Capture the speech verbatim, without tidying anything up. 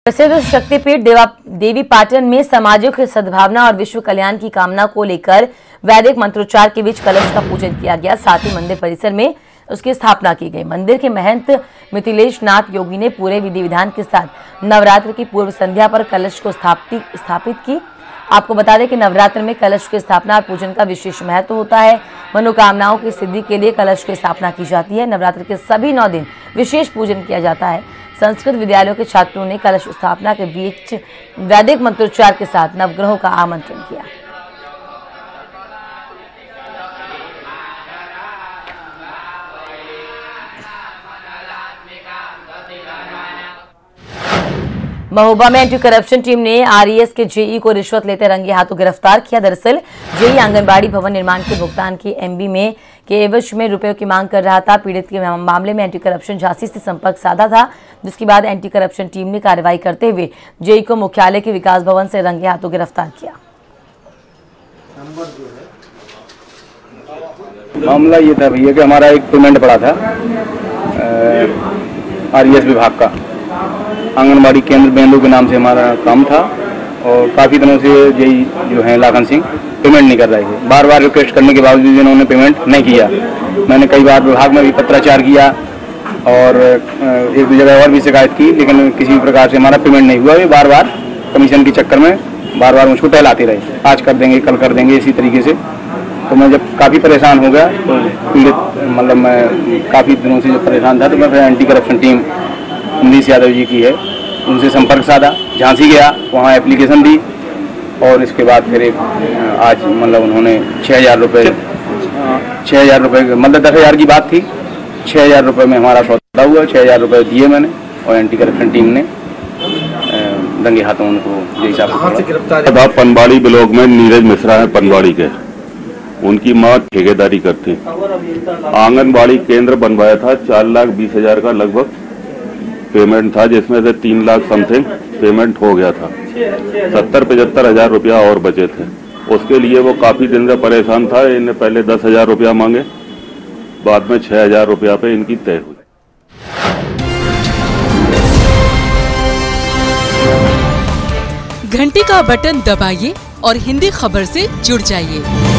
प्रसिद्ध शक्तिपीठ देवा देवी पाटन में सामाजिक सद्भावना और विश्व कल्याण की कामना को लेकर वैदिक मंत्रोच्चार के बीच कलश का पूजन किया गया। साथ ही मंदिर परिसर में उसकी स्थापना की गई। मंदिर के महंत मिथिलेश नाथ योगी ने पूरे विधि विधान के साथ नवरात्र की पूर्व संध्या पर कलश को स्थापित स्थापित की। आपको बता दें कि नवरात्र में कलश की स्थापना और पूजन का विशेष महत्व होता है। मनोकामनाओं की सिद्धि के लिए कलश की स्थापना की जाती है। नवरात्र के सभी नौ दिन विशेष पूजन किया जाता है। संस्कृत विद्यालयों के छात्रों ने कलश स्थापना के बीच वैदिक मंत्रोच्चार के साथ नवग्रहों का आमंत्रण किया। महोबा में एंटी करप्शन टीम ने आरईएस के जेई को रिश्वत लेते रंगे हाथों गिरफ्तार किया। दरअसल जेई आंगनबाड़ी भवन निर्माण के भुगतान की एमबी में के एवज में रुपयों की मांग कर रहा था। पीड़ित के मामले में एंटी करप्शन झांसी से संपर्क साधा था, जिसके बाद एंटी करप्शन टीम ने कार्रवाई करते हुए जेई को मुख्यालय के विकास भवन से रंगे हाथों गिरफ्तार किया। मामला ये था भैया कि हमारा एक पेमेंट पड़ा था आरईएस विभाग का। आंगनबाड़ी केंद्र बेंदू के नाम से हमारा काम था और काफ़ी दिनों से जेई जो है लाखन सिंह पेमेंट नहीं कर रहे थे। बार बार रिक्वेस्ट करने के बावजूद इन्होंने पेमेंट नहीं किया। मैंने कई बार विभाग में भी पत्राचार किया और एक दो जगह और भी शिकायत की, लेकिन किसी भी प्रकार से हमारा पेमेंट नहीं हुआ। वे बार बार कमीशन के चक्कर में बार बार मुझको टहलाते रहे, आज कर देंगे कल कर देंगे इसी तरीके से। तो मैं जब काफ़ी परेशान हो गया तो पीड़ित मतलब मैं काफ़ी दिनों से जब परेशान था तो मैं फिर anti corruption team Amrish Yadav ji की है, उनसे संपर्क साधा, झांसी गया, वहाँ एप्लीकेशन दी और इसके बाद फिर एक आज मतलब उन्होंने छः हज़ार रुपये छः हज़ार रुपये मतलब दस हज़ार की बात थी, छः हज़ार रुपये में हमारा सौदा हुआ। छः हज़ार रुपये दिए मैंने और एंटी करप्शन टीम ने दंगे हाथों उनको जैसा। पनवाड़ी ब्लॉक में नीरज मिश्रा है पनवाड़ी के, उनकी माँ ठेकेदारी करती। आंगनबाड़ी केंद्र बनवाया था, चार लाख बीस हजार का लगभग पेमेंट था, जिसमें से तीन लाख समथिंग पेमेंट हो गया था। सत्तर पचहत्तर हजार रुपया और बचे थे। उसके लिए वो काफी दिन से परेशान था। इन्हें पहले दस हजार रुपया मांगे, बाद में छह हजार रुपया पे इनकी तय हुई। घंटी का बटन दबाइए और हिंदी खबर से जुड़ जाइए।